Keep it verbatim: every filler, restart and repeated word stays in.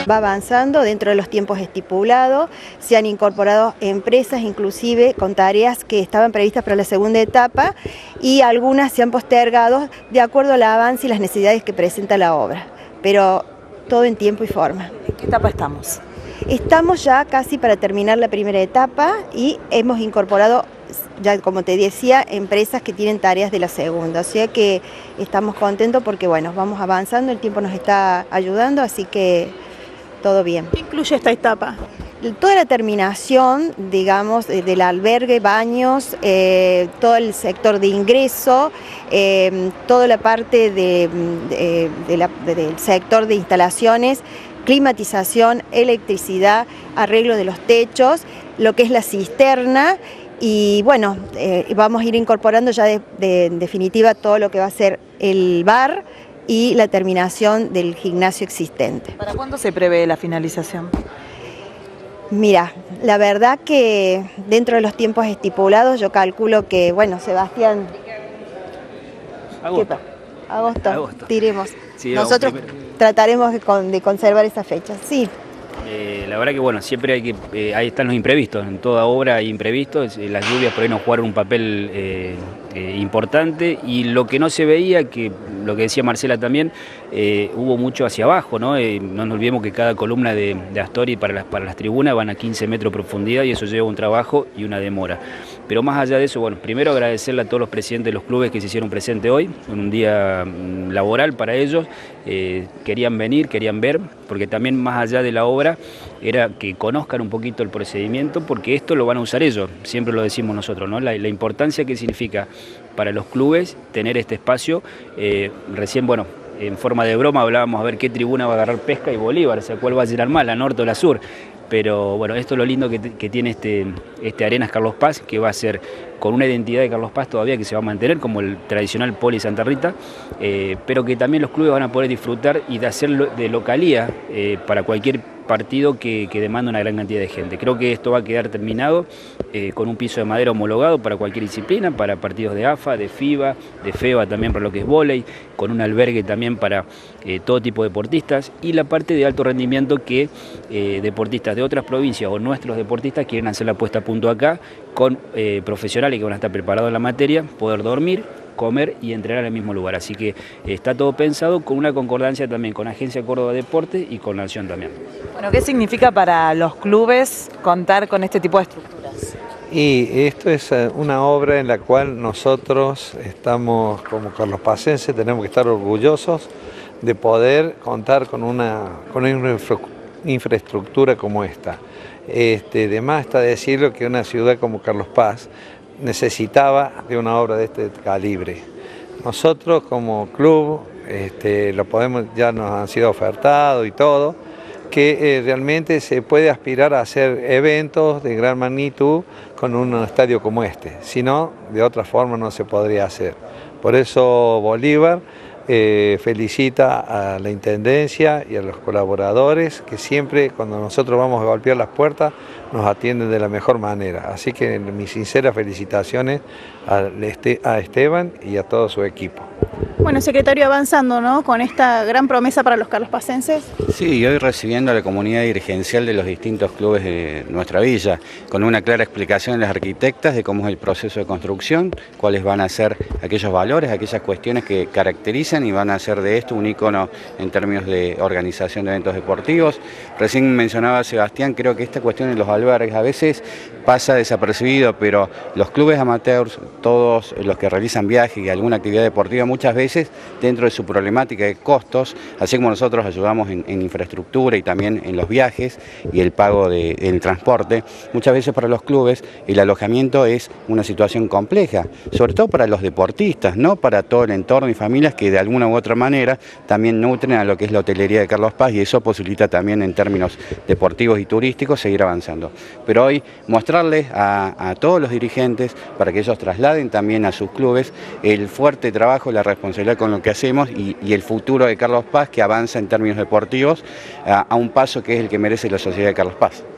va avanzando dentro de los tiempos estipulados, se han incorporado empresas inclusive con tareas que estaban previstas para la segunda etapa y algunas se han postergado de acuerdo al avance y las necesidades que presenta la obra, pero todo en tiempo y forma. ¿En qué etapa estamos? Estamos ya casi para terminar la primera etapa y hemos incorporado, ya como te decía, empresas que tienen tareas de la segunda, o sea que estamos contentos porque bueno, vamos avanzando, el tiempo nos está ayudando, así que todo bien. ¿Qué incluye esta etapa? Toda la terminación, digamos, del albergue, baños, eh, todo el sector de ingreso, eh, toda la parte de, de, de la, de, del sector de instalaciones, climatización, electricidad, arreglo de los techos, lo que es la cisterna y bueno, eh, vamos a ir incorporando ya de, de, en definitiva todo lo que va a ser el bar y la terminación del gimnasio existente. ¿Para cuándo se prevé la finalización? Mira, la verdad que dentro de los tiempos estipulados yo calculo que, bueno, Sebastián... Agosto. Agosto, Agosto. Tiremos. Sí, nosotros primero. trataremos de, con, de conservar esa fecha, sí. Eh, la verdad que bueno, siempre hay que, eh, ahí están los imprevistos, en toda obra hay imprevistos, eh, las lluvias por ahí nos jugaron un papel eh, eh, importante y lo que no se veía, que lo que decía Marcela también, eh, hubo mucho hacia abajo, ¿no? Eh, no nos olvidemos que cada columna de, de Astori para las, para las tribunas van a quince metros de profundidad y eso lleva un trabajo y una demora. Pero más allá de eso, bueno, primero agradecerle a todos los presidentes de los clubes que se hicieron presentes hoy, en un día mm, laboral para ellos, eh, querían venir, querían ver, porque también más allá de la obra, era que conozcan un poquito el procedimiento, porque esto lo van a usar ellos, siempre lo decimos nosotros, ¿no? La, la importancia que significa para los clubes tener este espacio, eh, recién, bueno, en forma de broma hablábamos a ver qué tribuna va a agarrar Pesca y Bolívar, o sea, cuál va a llenar más, la norte o la sur, pero bueno, esto es lo lindo que, que tiene este, este Arenas Carlos Paz, que va a ser con una identidad de Carlos Paz todavía que se va a mantener como el tradicional Poli Santa Rita, eh, pero que también los clubes van a poder disfrutar y de hacerlo de localía eh, para cualquier partido que, que demanda una gran cantidad de gente. Creo que esto va a quedar terminado eh, con un piso de madera homologado para cualquier disciplina, para partidos de A F A, de FIBA, de FEBA también para lo que es vóley, con un albergue también para eh, todo tipo de deportistas y la parte de alto rendimiento que eh, deportistas de otras provincias o nuestros deportistas quieren hacer la puesta a punto acá con eh, profesionales que van a estar preparados en la materia, poder dormir, comer y entrenar en el mismo lugar. Así que eh, está todo pensado con una concordancia también con Agencia Córdoba Deportes y con Nación también. Bueno, ¿qué significa para los clubes contar con este tipo de estructuras? Y esto es una obra en la cual nosotros estamos, como carlospacenses, tenemos que estar orgullosos de poder contar con una, con una infraestructura como esta. Este, de más está decirlo que una ciudad como Carlos Paz necesitaba de una obra de este calibre. Nosotros como club este, lo podemos, ya nos han sido ofertados y todo, que eh, realmente se puede aspirar a hacer eventos de gran magnitud con un estadio como este, si no, de otra forma no se podría hacer. Por eso Bolívar eh, felicita a la Intendencia y a los colaboradores que siempre cuando nosotros vamos a golpear las puertas nos atienden de la mejor manera. Así que mis sinceras felicitaciones a Esteban y a todo su equipo. Bueno, secretario, avanzando, ¿no?, con esta gran promesa para los carlospacenses. Sí, y hoy recibiendo a la comunidad dirigencial de los distintos clubes de nuestra villa, con una clara explicación de las arquitectas de cómo es el proceso de construcción, cuáles van a ser aquellos valores, aquellas cuestiones que caracterizan y van a hacer de esto un ícono en términos de organización de eventos deportivos. Recién mencionaba Sebastián, creo que esta cuestión de los albergues a veces pasa desapercibido, pero los clubes amateurs, todos los que realizan viajes y alguna actividad deportiva, muchas veces dentro de su problemática de costos, así como nosotros ayudamos en, en infraestructura y también en los viajes y el pago de, del transporte, muchas veces para los clubes el alojamiento es una situación compleja, sobre todo para los deportistas, no para todo el entorno y familias que de alguna u otra manera también nutren a lo que es la hotelería de Carlos Paz y eso posibilita también en términos deportivos y turísticos seguir avanzando. Pero hoy mostrarles a, a todos los dirigentes para que ellos trasladen también a sus clubes el fuerte trabajo, la responsabilidad con lo que hacemos y, y el futuro de Carlos Paz que avanza en términos deportivos a, a un paso que es el que merece la sociedad de Carlos Paz.